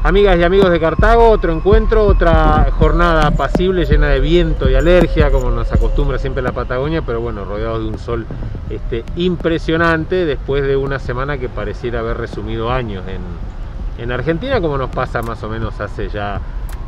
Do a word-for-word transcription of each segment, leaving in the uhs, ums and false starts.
Amigas y amigos de Cartago, otro encuentro, otra jornada apacible, llena de viento y alergia, como nos acostumbra siempre la Patagonia, pero bueno, rodeados de un sol este, impresionante, después de una semana que pareciera haber resumido años en, en Argentina, como nos pasa más o menos hace ya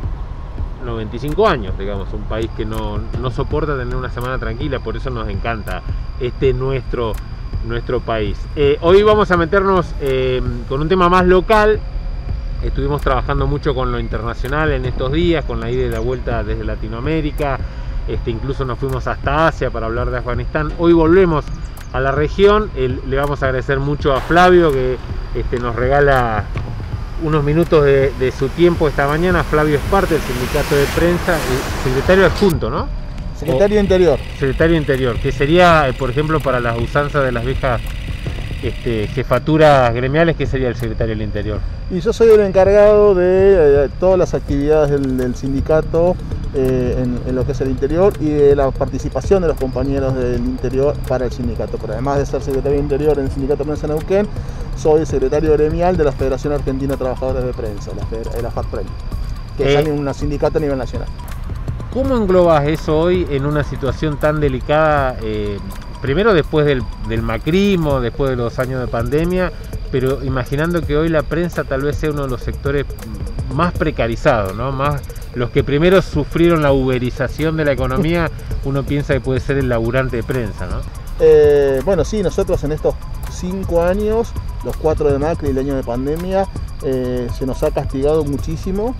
noventa y cinco años, digamos, un país que no, no soporta tener una semana tranquila, por eso nos encanta este nuestro, nuestro país. Eh, hoy vamos a meternos eh, con un tema más local. Estuvimos trabajando mucho con lo internacional en estos días, con la ida y la vuelta desde Latinoamérica, este, incluso nos fuimos hasta Asia para hablar de Afganistán. Hoy volvemos a la región. El, le vamos a agradecer mucho a Flavio que este, nos regala unos minutos de, de su tiempo esta mañana. Flavio Esparte, del Sindicato de Prensa, el secretario adjunto, ¿no? Secretario o, Interior. Secretario Interior, que sería, por ejemplo, para las usanzas de las viejas Este, jefaturas gremiales, ¿qué sería el secretario del Interior? Y yo soy el encargado de eh, todas las actividades del, del sindicato eh, en, en lo que es el interior y de la participación de los compañeros del interior para el sindicato. Pero además de ser secretario de Interior en el Sindicato de Prensa de Neuquén, soy secretario gremial de la Federación Argentina de Trabajadores de Prensa, la, la FATPREN, que eh, es un sindicato a nivel nacional. ¿Cómo englobas eso hoy en una situación tan delicada? Eh, Primero después del, del macrismo, después de los años de pandemia, pero imaginando que hoy la prensa tal vez sea uno de los sectores más precarizados, ¿no? Más los que primero sufrieron la uberización de la economía, uno piensa que puede ser el laburante de prensa, ¿no? Eh, bueno, sí, nosotros en estos cinco años, los cuatro de Macri y el año de pandemia, eh, se nos ha castigado muchísimo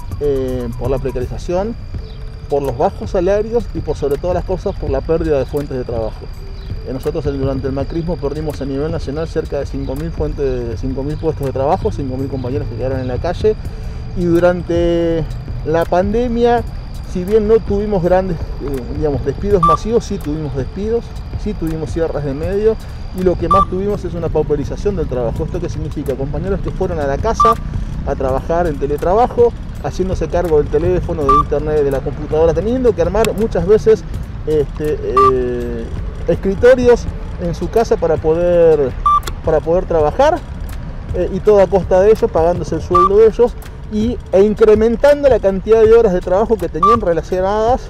eh, por la precarización, por los bajos salarios y por sobre todas las cosas por la pérdida de fuentes de trabajo. Nosotros durante el macrismo perdimos a nivel nacional cerca de cinco mil puestos de trabajo, cinco mil compañeros que quedaron en la calle, y durante la pandemia, si bien no tuvimos grandes eh, digamos, despidos masivos, sí tuvimos despidos, sí tuvimos cierres de medio, y lo que más tuvimos es una pauperización del trabajo. ¿Esto qué significa? Compañeros que fueron a la casa a trabajar en teletrabajo, haciéndose cargo del teléfono, de internet, de la computadora, teniendo que armar muchas veces este, eh, escritorios en su casa para poder, para poder trabajar, eh, y todo a costa de ellos, pagándose el sueldo de ellos y, e incrementando la cantidad de horas de trabajo que tenían relacionadas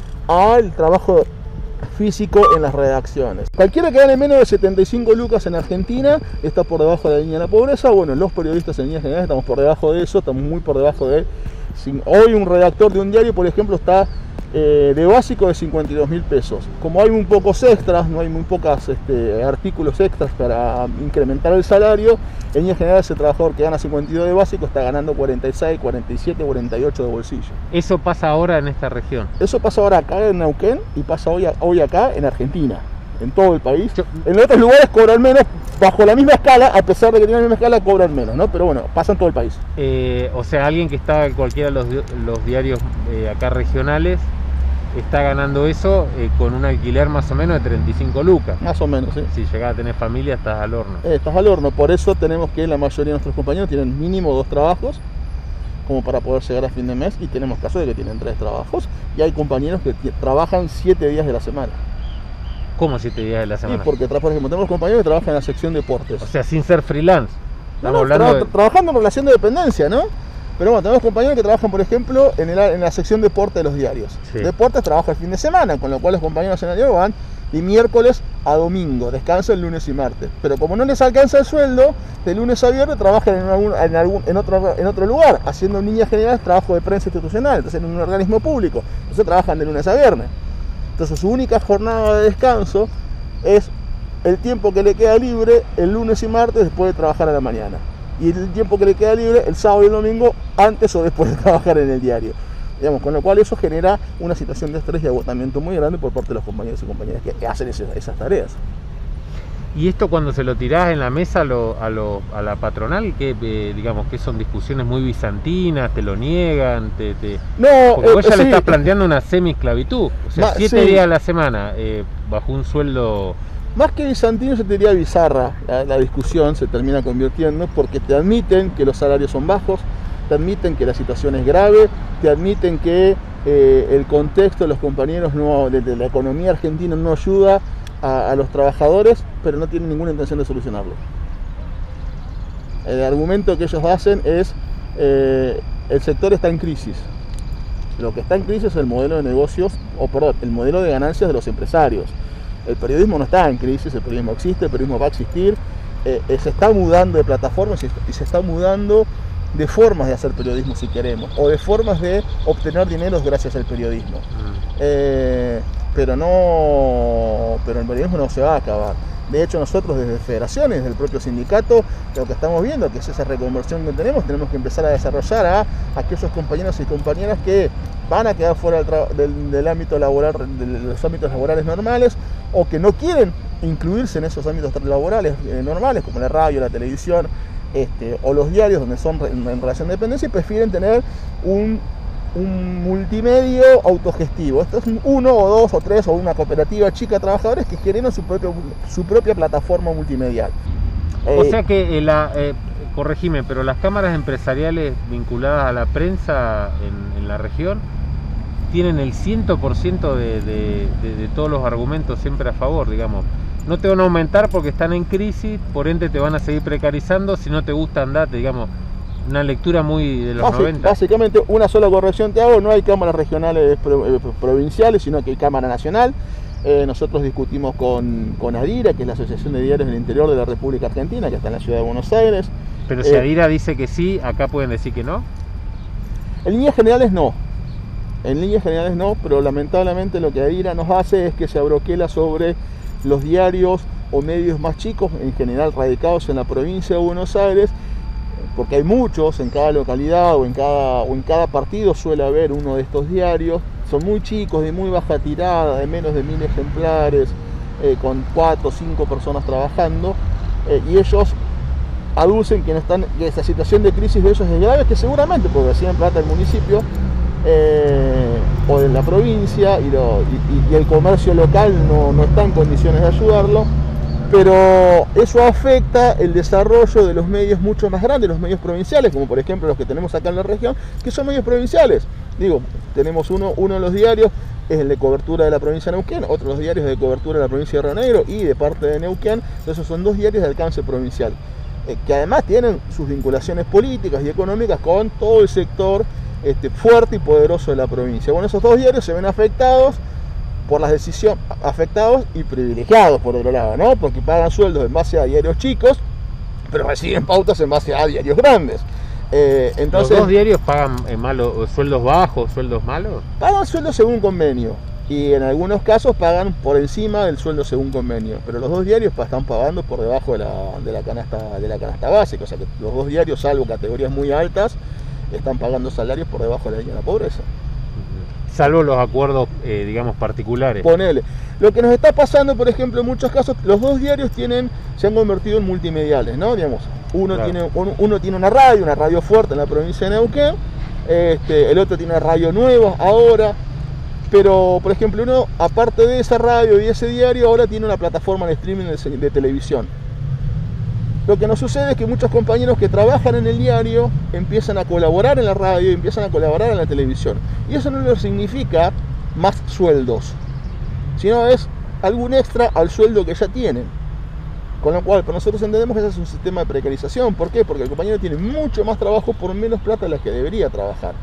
al trabajo físico en las redacciones. Cualquiera que gane menos de setenta y cinco lucas en Argentina está por debajo de la línea de la pobreza. Bueno, los periodistas en líneas generales estamos por debajo de eso, estamos muy por debajo de... Hoy un redactor de un diario, por ejemplo, está eh, de básico de cincuenta y dos mil pesos. Como hay muy pocos extras, no hay muy pocos este, artículos extras para incrementar el salario, en líneas generales ese trabajador que gana cincuenta y dos de básico está ganando cuarenta y seis, cuarenta y siete, cuarenta y ocho de bolsillo. ¿Eso pasa ahora en esta región? Eso pasa ahora acá en Neuquén y pasa hoy, hoy acá en Argentina, en todo el país. En otros lugares cobran menos, bajo la misma escala, a pesar de que tienen la misma escala, cobran menos, ¿no? Pero bueno, pasa en todo el país. Eh, o sea, alguien que está en cualquiera de los, los diarios eh, acá regionales está ganando eso eh, con un alquiler más o menos de treinta y cinco lucas. Más o menos, sí. Si llegás a tener familia, estás al horno. Eh, estás al horno, por eso tenemos que la mayoría de nuestros compañeros tienen mínimo dos trabajos, como para poder llegar a fin de mes, y tenemos casos de que tienen tres trabajos, y hay compañeros que trabajan siete días de la semana. ¿Cómo siete días de la semana? Sí, porque, por ejemplo, tenemos compañeros que trabajan en la sección deportes. O sea, sin ser freelance. No, no, hablando tra de... trabajando en relación de dependencia, ¿no? Pero bueno, tenemos compañeros que trabajan, por ejemplo, en, el, en la sección deporte de los diarios. Sí. Deportes trabaja el fin de semana, con lo cual los compañeros en el diario van de miércoles a domingo, descansan lunes y martes. Pero como no les alcanza el sueldo, de lunes a viernes trabajan en, algún, en, algún, en, otro, en otro lugar, haciendo en líneas generales trabajo de prensa institucional, entonces en un organismo público. Entonces trabajan de lunes a viernes. Entonces su única jornada de descanso es el tiempo que le queda libre el lunes y martes después de trabajar a la mañana. Y el tiempo que le queda libre el sábado y el domingo antes o después de trabajar en el diario. Digamos, con lo cual eso genera una situación de estrés y agotamiento muy grande por parte de los compañeros y compañeras que hacen ese, esas tareas. Y esto cuando se lo tirás en la mesa a, lo, a, lo, a la patronal, que eh, digamos que son discusiones muy bizantinas, te lo niegan, te, te... No, porque vos eh, ya sí. le estás planteando una semi-esclavitud, o sea, Ma, siete sí. días a la semana, eh, bajo un sueldo... Más que bizantino, se te diría bizarra. La, la discusión se termina convirtiendo porque te admiten que los salarios son bajos, te admiten que la situación es grave, te admiten que eh, el contexto de los compañeros no, de, de la economía argentina no ayuda a, a los trabajadores, pero no tienen ninguna intención de solucionarlo. El argumento que ellos hacen es Eh, el sector está en crisis. Lo que está en crisis es el modelo de negocios, o perdón, el modelo de ganancias de los empresarios. El periodismo no está en crisis, el periodismo existe, el periodismo va a existir. Eh, eh, se está mudando de plataformas y, y se está mudando de formas de hacer periodismo, si queremos, o de formas de obtener dinero gracias al periodismo. Mm. Eh, pero no, pero el periodismo no se va a acabar. De hecho, nosotros desde federaciones, desde el propio sindicato, lo que estamos viendo, que es esa reconversión que tenemos, tenemos que empezar a desarrollar a aquellos compañeros y compañeras que van a quedar fuera del, del, del ámbito laboral, de los ámbitos laborales normales, o que no quieren incluirse en esos ámbitos laborales eh, normales, como la radio, la televisión, este, o los diarios, donde son en, en relación de dependencia, y prefieren tener un un multimedio autogestivo. Esto es uno o dos o tres o una cooperativa chica de trabajadores que generan su, propio, su propia plataforma multimedial. O eh, sea que, eh, la, eh, corregime, pero las cámaras empresariales vinculadas a la prensa en, en la región tienen el cien por ciento de, de, de, de todos los argumentos siempre a favor, digamos. No te van a aumentar porque están en crisis, por ende te van a seguir precarizando, si no te gusta andate, digamos. Una lectura muy de los Básic, noventa. Básicamente, una sola corrección te hago, no hay cámaras regionales pro, eh, provinciales, sino que hay cámara nacional. Eh, nosotros discutimos con, con ADIRA, que es la Asociación de Diarios del Interior de la República Argentina, que está en la ciudad de Buenos Aires. Pero si eh, ADIRA dice que sí, acá pueden decir que no. En líneas generales no. En líneas generales no, pero lamentablemente lo que ADIRA nos hace es que se abroquela sobre los diarios o medios más chicos, en general radicados en la provincia de Buenos Aires, porque hay muchos en cada localidad o en cada, o en cada partido suele haber uno de estos diarios. Son muy chicos, de muy baja tirada, de menos de mil ejemplares, eh, con cuatro o cinco personas trabajando, eh, y ellos aducen que, no están, que esta situación de crisis de ellos es grave, que seguramente porque reciben plata del municipio eh, o de la provincia y, lo, y, y el comercio local no, no está en condiciones de ayudarlo. Pero eso afecta el desarrollo de los medios mucho más grandes, los medios provinciales, como por ejemplo los que tenemos acá en la región, que son medios provinciales. Digo, tenemos uno, uno de los diarios, es el de cobertura de la provincia de Neuquén, otro de los diarios de cobertura de la provincia de Río Negro y de parte de Neuquén. Esos son dos diarios de alcance provincial, eh, que además tienen sus vinculaciones políticas y económicas con todo el sector este, fuerte y poderoso de la provincia. Bueno, esos dos diarios se ven afectados por las decisiones, afectados y privilegiados por otro lado, ¿no? Porque pagan sueldos en base a diarios chicos, pero reciben pautas en base a diarios grandes. Eh, entonces, ¿los dos diarios pagan eh, malos, sueldos bajos, sueldos malos? Pagan sueldos según convenio, y en algunos casos pagan por encima del sueldo según convenio, pero los dos diarios están pagando por debajo de la, de la canasta, de la canasta básica, o sea que los dos diarios, salvo categorías muy altas, están pagando salarios por debajo de la línea de la pobreza. Salvo los acuerdos, eh, digamos, particulares. Ponele. Lo que nos está pasando, por ejemplo, en muchos casos, los dos diarios tienen, se han convertido en multimediales, ¿no? Digamos, uno, claro. tiene, uno, uno tiene una radio, una radio fuerte en la provincia de Neuquén, este, el otro tiene una radio nueva ahora, pero, por ejemplo, uno, aparte de esa radio y ese diario, ahora tiene una plataforma de streaming de, de televisión. Lo que nos sucede es que muchos compañeros que trabajan en el diario empiezan a colaborar en la radio y empiezan a colaborar en la televisión. Y eso no les significa más sueldos, sino es algún extra al sueldo que ya tienen. Con lo cual, para nosotros entendemos que ese es un sistema de precarización. ¿Por qué? Porque el compañero tiene mucho más trabajo por menos plata de la que debería trabajar.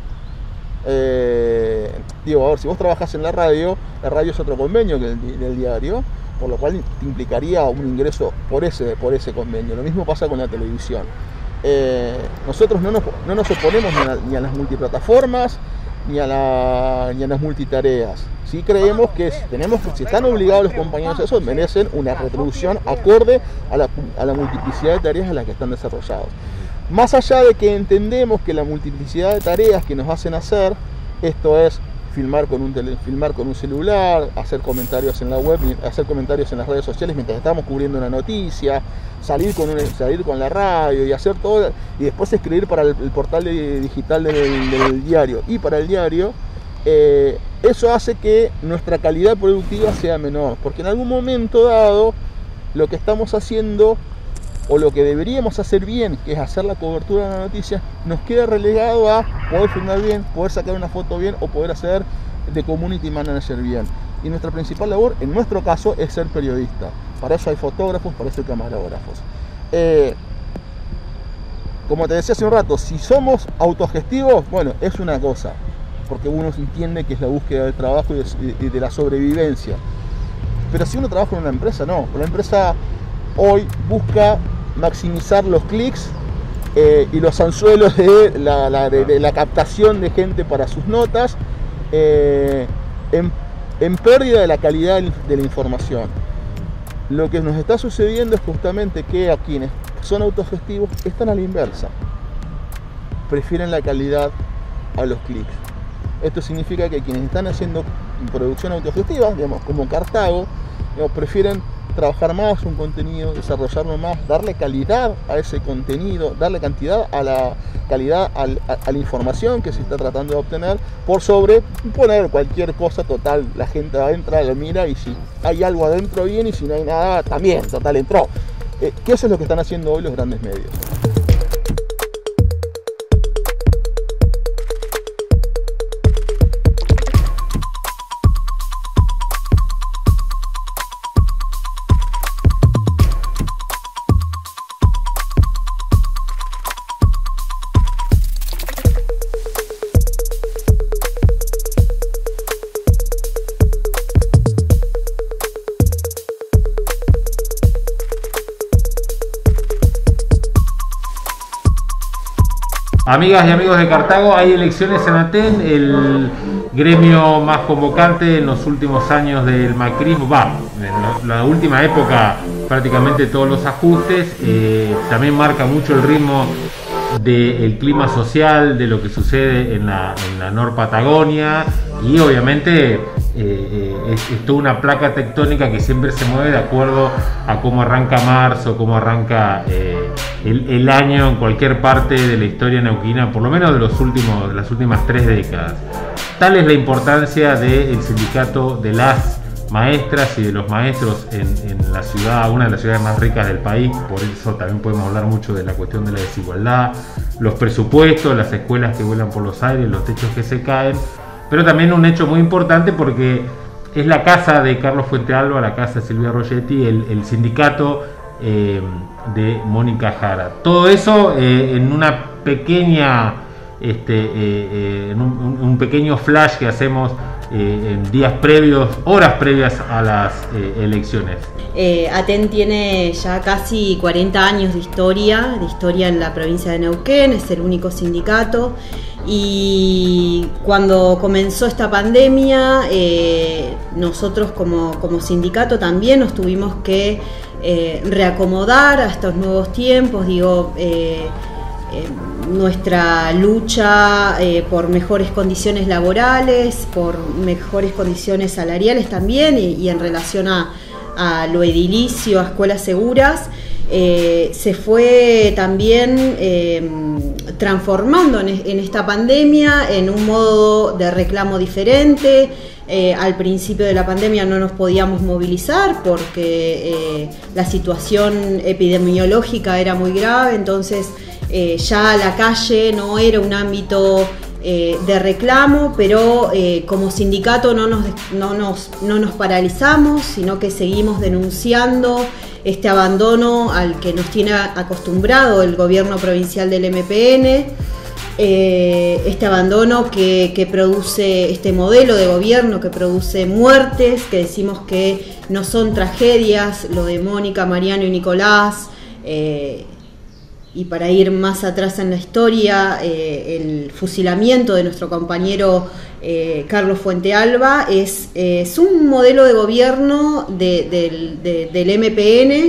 Eh, digo, a ver, si vos trabajás en la radio, la radio es otro convenio que el, el diario, por lo cual te implicaría un ingreso por ese, por ese convenio. Lo mismo pasa con la televisión. Eh, nosotros no nos, no nos oponemos ni a, ni a las multiplataformas ni a, la, ni a las multitareas. Sí creemos que tenemos, si están obligados los compañeros a eso, merecen una retribución acorde a la, a la multiplicidad de tareas en las que están desarrollados. Más allá de que entendemos que la multiplicidad de tareas que nos hacen hacer, esto es filmar con un tele, filmar con un celular, hacer comentarios en la web, hacer comentarios en las redes sociales mientras estamos cubriendo una noticia, salir con un, salir con la radio y hacer todo, y después escribir para el, el portal de, digital del, del diario y para el diario, eh, eso hace que nuestra calidad productiva sea menor, porque en algún momento dado lo que estamos haciendo o lo que deberíamos hacer bien, que es hacer la cobertura de la noticia, nos queda relegado a poder filmar bien, poder sacar una foto bien o poder hacer de community manager bien. Y nuestra principal labor, en nuestro caso, es ser periodista. Para eso hay fotógrafos, para eso hay camarógrafos. Eh, como te decía hace un rato, si somos autogestivos, bueno, es una cosa, porque uno entiende que es la búsqueda del trabajo y de, y de la sobrevivencia. Pero si uno trabaja en una empresa, no. La empresa hoy busca maximizar los clics eh, y los anzuelos de la, la, de, de la captación de gente para sus notas, eh, en, en pérdida de la calidad de la información. Lo que nos está sucediendo es justamente que a quienes son autogestivos están a la inversa. Prefieren la calidad a los clics. Esto significa que quienes están haciendo producción autogestiva, digamos, como Cartago, digamos, prefieren trabajar más un contenido, desarrollarlo más, darle calidad a ese contenido, darle cantidad a la calidad a, a, a la información que se está tratando de obtener, por sobre poner cualquier cosa. Total, la gente entra, lo mira, y si hay algo adentro bien, y si no hay nada también, total, entró. Eh, que eso es lo que están haciendo hoy los grandes medios. Amigas y amigos de Cartago, hay elecciones en Aten, el gremio más convocante en los últimos años del macrismo, va, en la última época prácticamente todos los ajustes, eh, también marca mucho el ritmo del clima social, de lo que sucede en la, en la Nor Patagonia, y obviamente eh, eh, es, es toda una placa tectónica que siempre se mueve de acuerdo a cómo arranca marzo, cómo arranca eh, el, el año en cualquier parte de la historia neuquina, por lo menos de, los últimos, de las últimas tres décadas. Tal es la importancia del sindicato de las maestras y de los maestros en, en la ciudad, una de las ciudades más ricas del país. Por eso también podemos hablar mucho de la cuestión de la desigualdad, los presupuestos, las escuelas que vuelan por los aires, los techos que se caen, pero también un hecho muy importante porque es la casa de Carlos Fuentealba, la casa de Silvia Rogetti, el, el sindicato eh, de Mónica Jara. Todo eso eh, en una pequeña Este, eh, eh, en un, un pequeño flash que hacemos eh, en días previos, horas previas a las eh, elecciones. Eh, Aten tiene ya casi cuarenta años de historia, de historia en la provincia de Neuquén, es el único sindicato, y cuando comenzó esta pandemia, eh, nosotros como, como sindicato también nos tuvimos que eh, reacomodar a estos nuevos tiempos, digo, eh, Eh, nuestra lucha eh, por mejores condiciones laborales, por mejores condiciones salariales también, y, y en relación a, a lo edilicio, a escuelas seguras, eh, se fue también eh, transformando en, en esta pandemia en un modo de reclamo diferente. Eh, al principio de la pandemia no nos podíamos movilizar porque eh, la situación epidemiológica era muy grave, entonces eh, ya la calle no era un ámbito eh, de reclamo, pero eh, como sindicato no nos, no, nos, no nos paralizamos, sino que seguimos denunciando este abandono al que nos tiene acostumbrado el gobierno provincial del M P N. Eh, este abandono que, que produce este modelo de gobierno, que produce muertes, que decimos que no son tragedias, lo de Mónica, Mariano y Nicolás, eh, y para ir más atrás en la historia, eh, el fusilamiento de nuestro compañero eh, Carlos Fuentealba es, eh, es un modelo de gobierno de, de, de, del M P N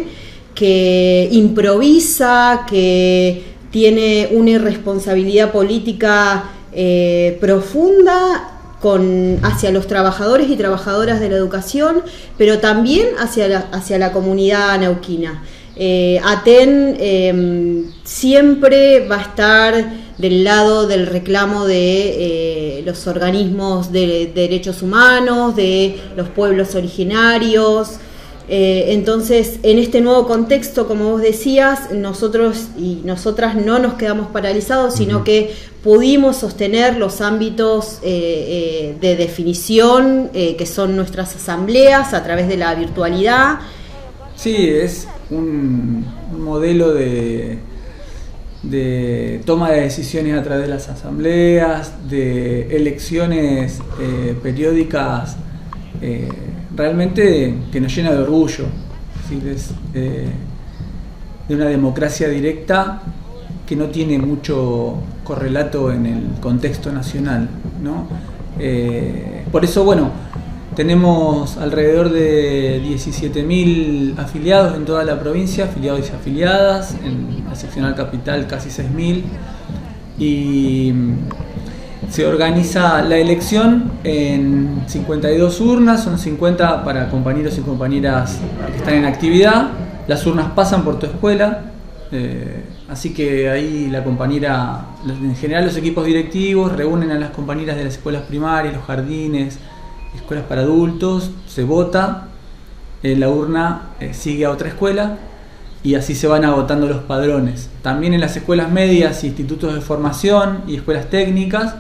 que improvisa, que tiene una irresponsabilidad política eh, profunda con, hacia los trabajadores y trabajadoras de la educación, pero también hacia la, hacia la comunidad neuquina. Eh, Aten eh, siempre va a estar del lado del reclamo de eh, los organismos de, de derechos humanos, de los pueblos originarios. Eh, entonces, en este nuevo contexto, como vos decías, nosotros y nosotras no nos quedamos paralizados, sino que pudimos sostener los ámbitos eh, eh, de definición eh, que son nuestras asambleas a través de la virtualidad. Sí, es un, un modelo de, de toma de decisiones a través de las asambleas, de elecciones eh, periódicas, eh, realmente que nos llena de orgullo. Es decir, es eh, de una democracia directa que no tiene mucho correlato en el contexto nacional, ¿no? Eh, por eso, bueno, tenemos alrededor de diecisiete mil afiliados en toda la provincia, afiliados y afiliadas, en la seccional capital casi seis mil, y se organiza la elección en cincuenta y dos urnas, son cincuenta para compañeros y compañeras que están en actividad. Las urnas pasan por tu escuela, eh, así que ahí la compañera, en general los equipos directivos reúnen a las compañeras de las escuelas primarias, los jardines, escuelas para adultos, se vota, eh, la urna eh, sigue a otra escuela y así se van agotando los padrones. También en las escuelas medias, institutos de formación y escuelas técnicas,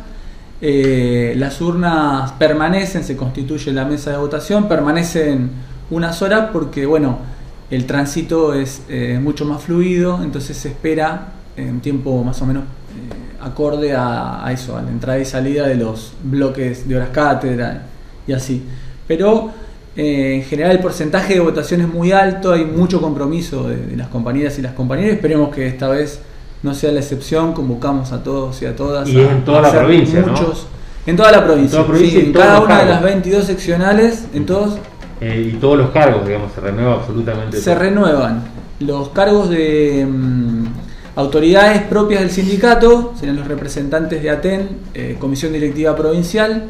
eh, las urnas permanecen, se constituye la mesa de votación, permanecen unas horas porque, bueno, el tránsito es eh, mucho más fluido, entonces se espera en un tiempo más o menos eh, acorde a, a eso, a la entrada y salida de los bloques de horas cátedra y así. Pero eh, en general el porcentaje de votación es muy alto, hay mucho compromiso de, de las compañeras y las compañeras. Esperemos que esta vez no sea la excepción, convocamos a todos y a todas. Y a, es en toda la provincia, muchos, ¿no? En toda la provincia, en, toda provincia, sí, en cada una de las veintidós seccionales, en todos. Eh, y todos los cargos, digamos, se renueva absolutamente. Se todo. renuevan los cargos de um, autoridades propias del sindicato, serán los representantes de ATEN, eh, Comisión Directiva Provincial,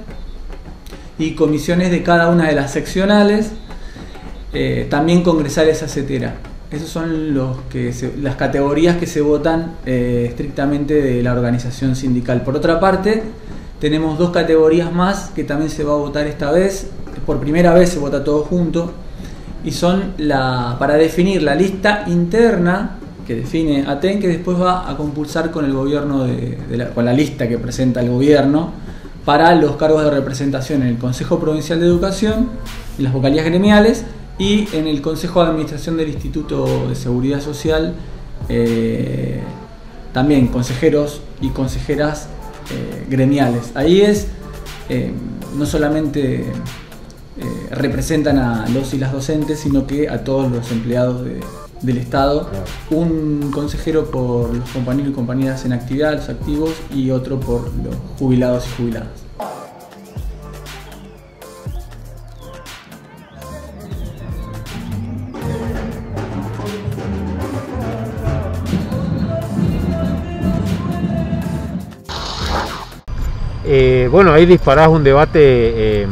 y comisiones de cada una de las seccionales, eh, también congresales acetera. Esas son los que se, las categorías que se votan eh, estrictamente de la organización sindical. Por otra parte, tenemos dos categorías más que también se va a votar esta vez. Por primera vez se vota todo junto, y son la, para definir la lista interna que define ATEN, que después va a compulsar con el gobierno de, de la, con la lista que presenta el gobierno para los cargos de representación en el Consejo Provincial de Educación, en las vocalías gremiales y en el Consejo de Administración del Instituto de Seguridad Social, eh, también consejeros y consejeras eh, gremiales. Ahí es eh, no solamente Eh, representan a los y las docentes, sino que a todos los empleados de, del Estado. Claro. Un consejero por los compañeros y compañeras en actividad, los activos, y otro por los jubilados y jubiladas. Eh, bueno, ahí disparás un debate eh,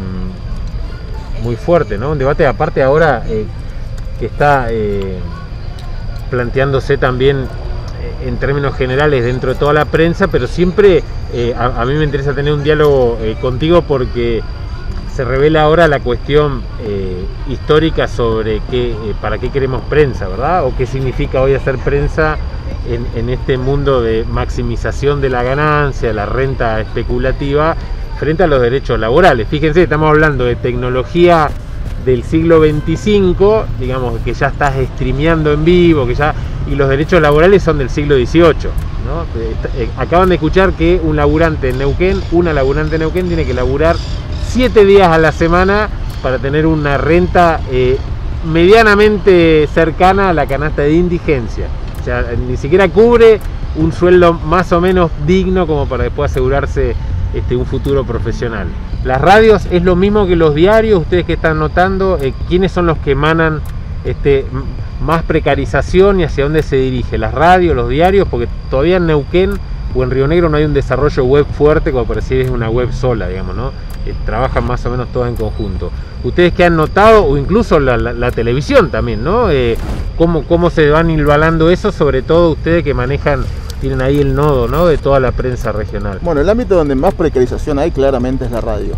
muy fuerte, ¿no? Un debate aparte ahora eh, que está eh, planteándose también eh, en términos generales dentro de toda la prensa, pero siempre eh, a, a mí me interesa tener un diálogo eh, contigo porque se revela ahora la cuestión eh, histórica sobre qué, eh, para qué queremos prensa, ¿verdad? O qué significa hoy hacer prensa en, en este mundo de maximización de la ganancia, la renta especulativa, frente a los derechos laborales. Fíjense, estamos hablando de tecnología del siglo veinticinco, digamos que ya estás streameando en vivo, que ya, y los derechos laborales son del siglo dieciocho, ¿no? Acaban de escuchar que un laburante en Neuquén, una laburante en Neuquén tiene que laburar siete días a la semana para tener una renta eh, medianamente cercana a la canasta de indigencia. O sea, ni siquiera cubre un sueldo más o menos digno como para después asegurarse Este, un futuro profesional. Las radios es lo mismo que los diarios. Ustedes que están notando, eh, ¿quiénes son los que emanan este, más precarización y hacia dónde se dirige? ¿Las radios, los diarios? Porque todavía en Neuquén o en Río Negro no hay un desarrollo web fuerte como para decir es una web sola, digamos, ¿no? Eh, trabajan más o menos todos en conjunto. Ustedes que han notado, o incluso la, la, la televisión también, ¿no? Eh, ¿cómo, ¿Cómo se van hilvanando eso? Sobre todo ustedes que manejan, tienen ahí el nodo, ¿no?, de toda la prensa regional. Bueno, el ámbito donde más precarización hay claramente es la radio.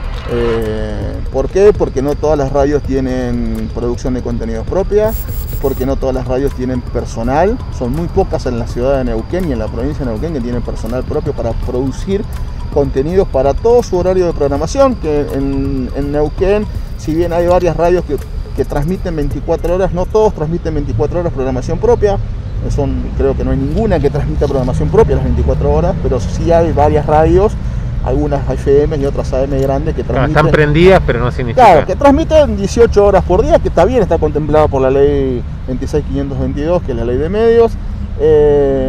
Eh, ¿Por qué? Porque no todas las radios tienen producción de contenidos propia, porque no todas las radios tienen personal, son muy pocas en la ciudad de Neuquén y en la provincia de Neuquén que tienen personal propio para producir contenidos para todo su horario de programación, que en, en Neuquén, si bien hay varias radios que que transmiten veinticuatro horas, no todos transmiten veinticuatro horas programación propia, son, creo que no hay ninguna que transmita programación propia las veinticuatro horas, pero sí hay varias radios, algunas F M y otras A M grandes que transmiten. Claro, están prendidas, pero no significa. Claro, que transmiten dieciocho horas por día, que está bien, está contemplado por la ley veintiséis mil quinientos veintidós, que es la ley de medios. Eh,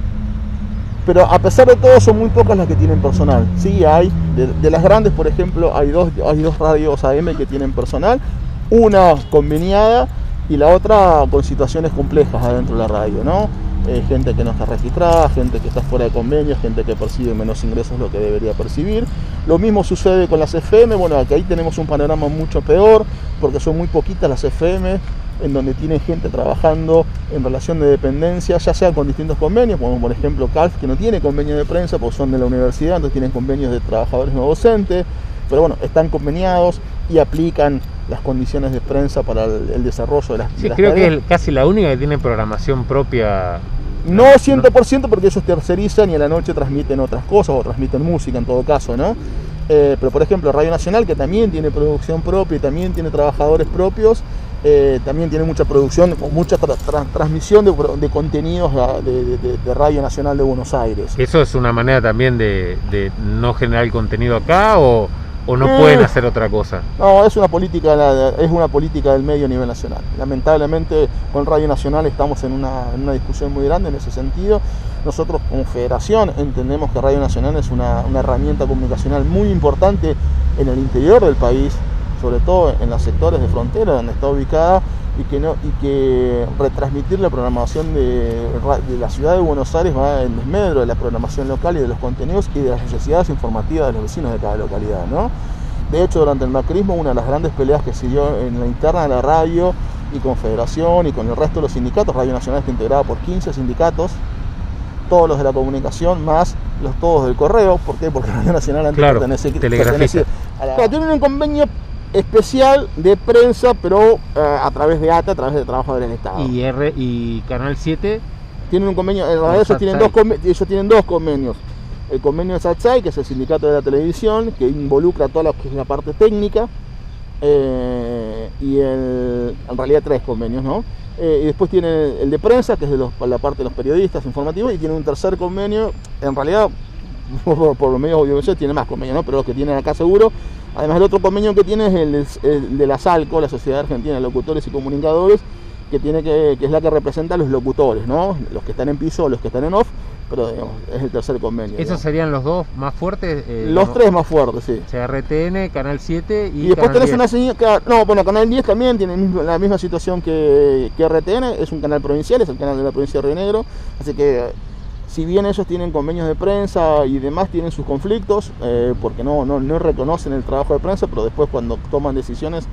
pero a pesar de todo son muy pocas las que tienen personal. Sí hay, de, de las grandes por ejemplo, hay dos, hay dos radios A M que tienen personal, una conveniada y la otra con situaciones complejas adentro de la radio, ¿no? Eh, gente que no está registrada, gente que está fuera de convenio, gente que percibe menos ingresos de lo que debería percibir. Lo mismo sucede con las F M, bueno, aquí ahí tenemos un panorama mucho peor, porque son muy poquitas las F M en donde tienen gente trabajando en relación de dependencia, ya sea con distintos convenios, como por ejemplo C A L F, que no tiene convenio de prensa porque son de la universidad, entonces tienen convenios de trabajadores no docentes, pero bueno, están conveniados y aplican las condiciones de prensa para el, el desarrollo de las, sí, de las creo tareas. que es casi la única que tiene programación propia. No cien por ciento porque ellos tercerizan y a la noche transmiten otras cosas o transmiten música en todo caso, ¿no? Eh, pero por ejemplo Radio Nacional, que también tiene producción propia y también tiene trabajadores propios, eh, también tiene mucha producción, mucha tra tra transmisión de, de contenidos de, de, de Radio Nacional de Buenos Aires. ¿Eso es una manera también de, de no generar el contenido acá o, o no eh, pueden hacer otra cosa? No, es una política, es una política del medio a nivel nacional. Lamentablemente con Radio Nacional estamos en una, en una discusión muy grande en ese sentido. Nosotros como federación entendemos que Radio Nacional es una, una herramienta comunicacional muy importante en el interior del país, sobre todo en los sectores de frontera donde está ubicada, y que, no, y que retransmitir la programación de, de la ciudad de Buenos Aires va en desmedro de la programación local y de los contenidos y de las necesidades informativas de los vecinos de cada localidad, ¿no? De hecho, durante el macrismo, una de las grandes peleas que siguió en la interna de la radio y con Federación y con el resto de los sindicatos, Radio Nacional está integrada por quince sindicatos, todos los de la comunicación más los todos del correo. ¿Por qué? Porque Radio Nacional antes claro, pertenece, pertenece a la... Claro, tienen un convenio especial de prensa, pero uh, a través de A T A, a través de trabajadores del Estado. ¿Y, R, y Canal siete? Tienen un convenio, en realidad ellos tienen, dos ellos tienen dos convenios. El convenio de SATSAI, que es el sindicato de la televisión, que involucra toda la, que es la parte técnica, eh, y el, en realidad tres convenios, ¿no? Eh, y después tiene el de prensa, que es de los, la parte de los periodistas informativos, y tiene un tercer convenio, en realidad por, por los medios audiovisuales tiene más convenios, ¿no? Pero los que tienen acá seguro. Además, el otro convenio que tiene es el, el de la SALCO, la Sociedad Argentina de Locutores y Comunicadores, que tiene que, que es la que representa a los locutores, ¿no? Los que están en piso o los que están en off, pero digamos, es el tercer convenio. ¿Esos digamos. serían los dos más fuertes? Eh, los digamos, tres más fuertes, sí. O sea, R T N, Canal siete y, y después Canal tenés diez. una señal, que, no, bueno, Canal diez también tiene la misma situación que, que R T N, es un canal provincial, es el canal de la provincia de Río Negro, así que si bien ellos tienen convenios de prensa y demás, tienen sus conflictos, eh, porque no, no, no reconocen el trabajo de prensa, pero después cuando toman decisiones,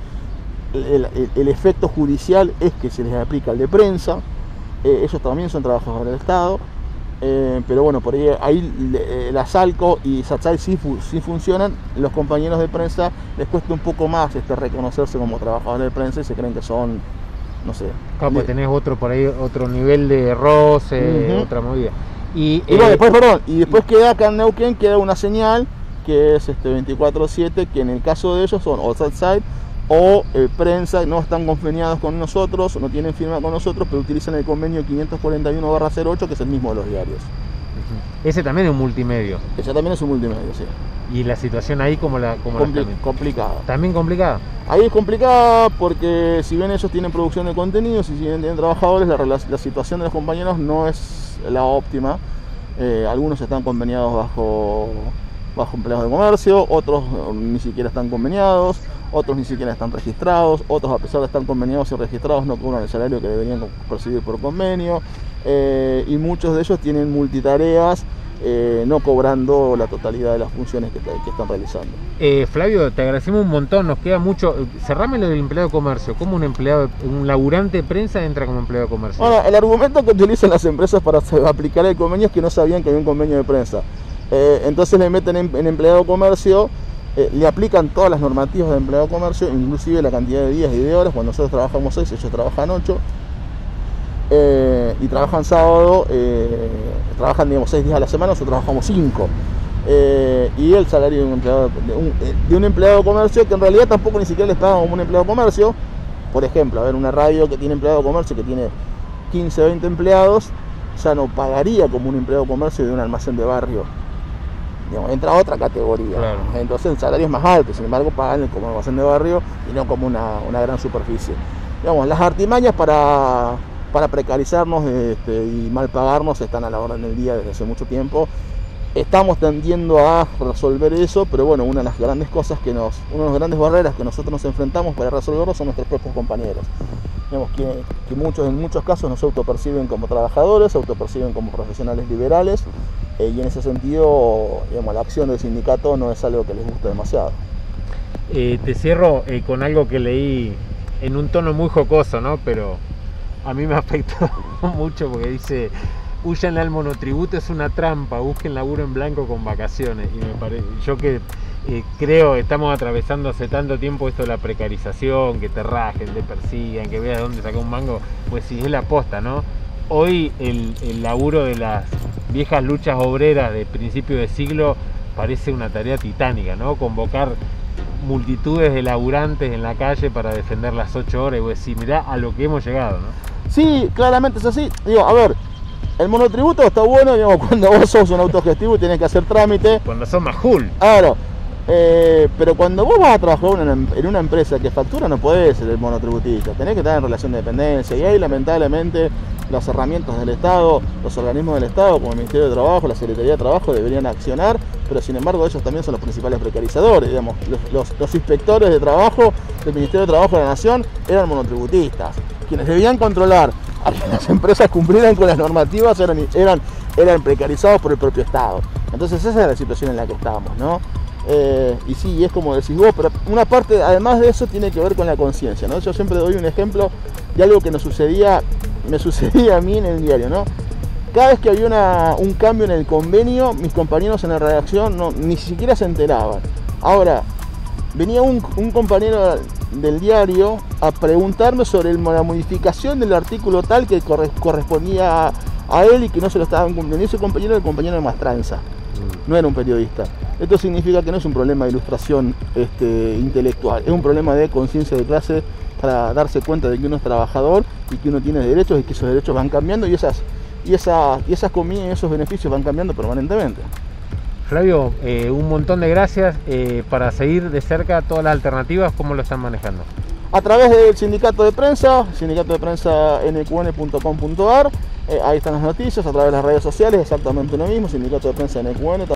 el, el, el efecto judicial es que se les aplica el de prensa. Eh, ellos también son trabajadores del Estado, eh, pero bueno, por ahí, ahí eh, la SALCO y SATSAI sí, sí funcionan. Los compañeros de prensa les cuesta un poco más este, reconocerse como trabajadores de prensa y se creen que son, no sé. Claro, pues tenés otro por ahí, otro nivel de roce, uh-huh. otra movida. Y, y, bueno, eh, después, perdón, y después queda acá en Neuquén, queda una señal que es este veinticuatro siete, que en el caso de ellos son o SATSAI o eh, prensa, no están conveniados con nosotros, no tienen firma con nosotros, pero utilizan el convenio quinientos cuarenta y uno barra cero ocho, que es el mismo de los diarios. Uh-huh. Ese también es un multimedio. Ese también es un multimedio, sí. ¿Y la situación ahí cómo la cómo Compli la complicada? ¿También complicada? Ahí es complicada porque si bien ellos tienen producción de contenidos y si bien tienen trabajadores, la, la, la situación de los compañeros no es la óptima. Eh, algunos están conveniados bajo, bajo empleados de comercio, otros ni siquiera están conveniados, otros ni siquiera están registrados, otros a pesar de estar conveniados y registrados no cobran el salario que deberían percibir por convenio, eh, y muchos de ellos tienen multitareas, eh, no cobrando la totalidad de las funciones que, que están realizando. Eh, Flavio, te agradecemos un montón, nos queda mucho. Cerrame lo del empleado de comercio. ¿Cómo un empleado, un laburante de prensa entra como empleado de comercio? Bueno, el argumento que utilizan las empresas para aplicar el convenio es que no sabían que había un convenio de prensa. Eh, entonces le meten en, en empleado de comercio, eh, le aplican todas las normativas de empleado de comercio, inclusive la cantidad de días y de horas. Cuando nosotros trabajamos seis, ellos trabajan ocho. Eh, y trabajan sábado, eh, trabajan digamos seis días a la semana, nosotros trabajamos cinco. Eh, y el salario de un, empleado, de, un, de un empleado de comercio, que en realidad tampoco ni siquiera les pagan como un empleado de comercio, por ejemplo, a ver, una radio que tiene empleado de comercio, que tiene quince o veinte empleados, ya no pagaría como un empleado de comercio de un almacén de barrio. Digamos, entra a otra categoría. Claro. Entonces el salario es más alto, sin embargo pagan como almacén de barrio y no como una, una gran superficie. Digamos, las artimañas para, para precarizarnos este, y mal pagarnos están a la orden del día desde hace mucho tiempo. Estamos tendiendo a resolver eso, pero bueno, una de las grandes cosas que nos, una de las grandes barreras que nosotros nos enfrentamos para resolverlo son nuestros propios compañeros. Digamos que, que muchos, en muchos casos nos autoperciben como trabajadores, se autoperciben como profesionales liberales, eh, y en ese sentido, digamos, la acción del sindicato no es algo que les guste demasiado. Eh, te cierro eh, con algo que leí en un tono muy jocoso, ¿no? Pero a mí me afectó mucho porque dice: huyan al monotributo, es una trampa, busquen laburo en blanco con vacaciones. Y me parece, yo que eh, creo que estamos atravesando hace tanto tiempo esto de la precarización, que te rajen, te persigan, que veas dónde saca un mango, pues sí, es la posta, ¿no? Hoy el, el laburo de las viejas luchas obreras de principio de siglo parece una tarea titánica, ¿no? Convocar multitudes de laburantes en la calle para defender las ocho horas y vos decís, mirá a lo que hemos llegado, ¿no? Sí, claramente es así. Digo, a ver, el monotributo está bueno, digamos, cuando vos sos un autogestivo y tenés que hacer trámite. Cuando sos majul. Claro, eh, pero cuando vos vas a trabajar en una, en una empresa que factura, no podés ser el monotributista, tenés que estar en relación de dependencia, y ahí lamentablemente las herramientas del Estado, los organismos del Estado como el Ministerio de Trabajo, la Secretaría de Trabajo deberían accionar, pero sin embargo ellos también son los principales precarizadores, digamos, los, los, los inspectores de trabajo del Ministerio de Trabajo de la Nación eran monotributistas, quienes debían controlar a que las empresas cumplieran con las normativas eran, eran, eran precarizados por el propio Estado. Entonces esa es la situación en la que estamos, ¿no? Eh, y sí, es como decís vos, pero una parte, además de eso, tiene que ver con la conciencia, ¿no? Yo siempre doy un ejemplo de algo que nos sucedía, me sucedía a mí en el diario, ¿no? Cada vez que había una, un cambio en el convenio, mis compañeros en la redacción no, ni siquiera se enteraban. Ahora, venía un, un compañero del diario a preguntarme sobre el, la modificación del artículo tal que corre, correspondía a, a él y que no se lo estaban cumpliendo. Y ese compañero era el compañero de Mastranza, no era un periodista. Esto significa que no es un problema de ilustración este, intelectual, es un problema de conciencia de clase para darse cuenta de que uno es trabajador y que uno tiene derechos y que esos derechos van cambiando y esas, y esas, y esas comidas y esos beneficios van cambiando permanentemente. Flavio, eh, un montón de gracias eh, para seguir de cerca todas las alternativas, ¿cómo lo están manejando? A través del sindicato de prensa, sindicato de prensa n q n punto com punto a r, eh, ahí están las noticias, a través de las redes sociales exactamente lo mismo, sindicato de prensa N Q N.